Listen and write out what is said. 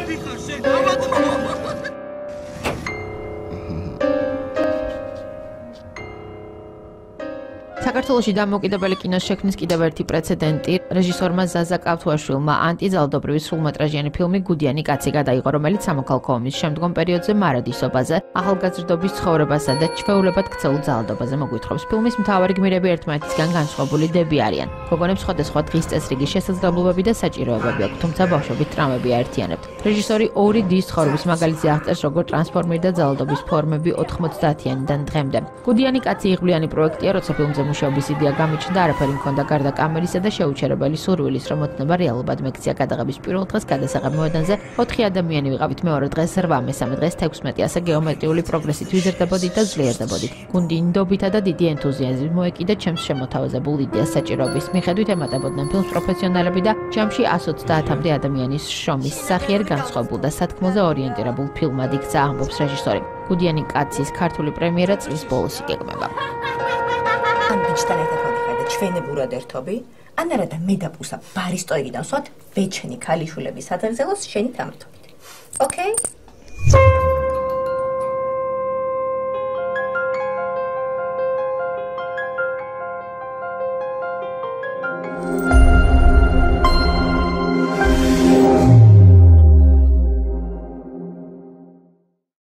საქართველოში დამოუკიდებელი კინოს შექმნის კიდევ ერთი პრეცედენტი რეჟისორმა ზაზა კავთუაშვილმა ანტიძალდობრივი სრულმეტრაჟიანი ფილმი გუდიანი კაცი გადაიღო, რომელიც სამოქალაქო ომის შემდგომ პერიოდზე მარადისობაზე, ახალგაზრდობის ცხოვრებასა და ჩვეულებად ქცეულ ძალადობაზე მოგვითხრობს. ფილმის მთავარი გმირები ერთმანეთისგან განსხვავებული დები არიან. გოგონებს სხვადასხვა დღის წესრიგის შესაძლებლობები და საჭიროებები აქვს, თუმცა ბავშვებით ტრამები აერთიანებთ. რეჟისორი ორი დის ცხოვრების მაგალითზე აღწერს, როგორ ტრანსფორმირდა ძალადობის ფორმები 90-იანიდან დღემდე. გუდიანი კაცი იღბლიანი პროექტია, როცა ფილმზე მუშაობის იდეა გამიჩნდა, არაფერი მქონდა გარდა კამერისა და შეუჩერებელი სურვილის, რომ ოცნება რეალურად მექცია გადაღების პირველ დღეს გადასაღებ მოედანზე 4 ადამიანი ვიყავით, მეორე დღეს 8, მესამე დღეს 16, ასე გეომეტრიული პროგრესით ვიზრდებოდით და ძლიერდებოდით. გუნდი ნდობითა და დიდი ენთუზიაზმით მოეკიდა ჩემს შემოთავაზებულ იდეას. საჭიროების მიხედვით ემატებოდნენ ფილმს პროფესიონალები და ჯამში 130-მდე ადამიანის შრომის სახიერ განსხვავებულ და სათქმელზე ორიენტირებულ ფილმად იქცა, ამბობს რეჟისორი. გუდიანი კაცის ქართული პრემიერა წლის ბოლოს იგეგმება. ან ბიჭთან ერთად ვიხარ და ჩვენებურად ერთობი, ან არა და მე და პუსა ბარისტოიდან ვსვათ ვეჩენი ქალიშვილების საძაღლოს შენი თამართობით. ოკეი?